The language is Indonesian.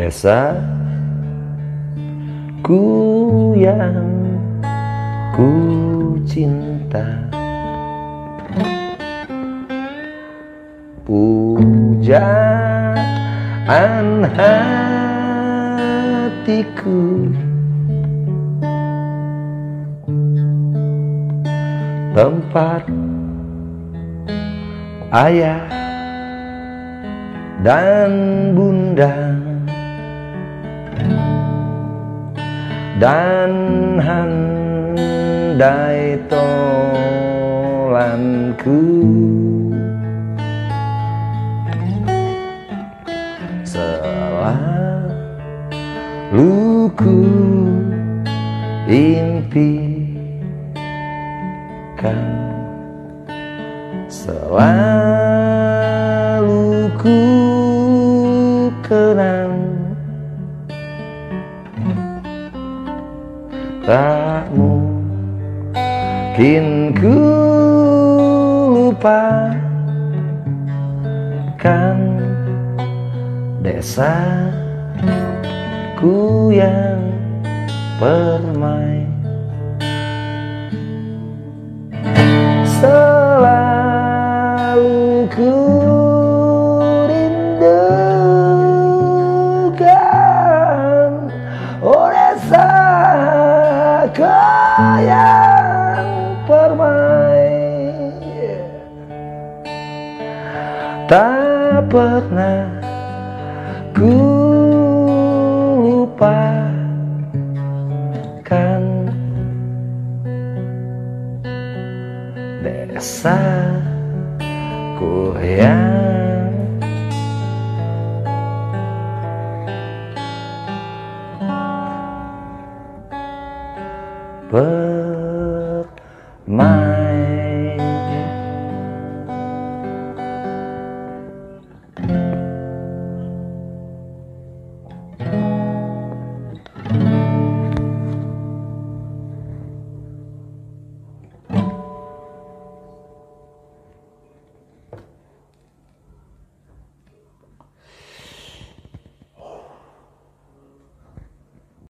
Desaku yang ku cinta, pujaan hatiku, tempat ayah dan bunda, dan handai tolanku, selalu ku impikan, selalu ku kenang, tak mungkin ku lupakan desaku yang permai. Selalu ku rindukan, oh desaku yang permai. Tak pernah ku lupakan desaku yang permai.